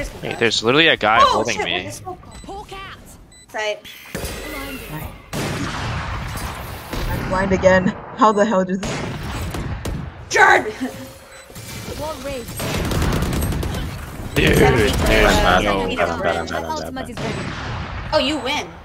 Hey, there's literally a guy holding shit, me. Side. I'm blind again. How the hell does this? Jard! Dude, there's I'm no. bad. Oh, you win.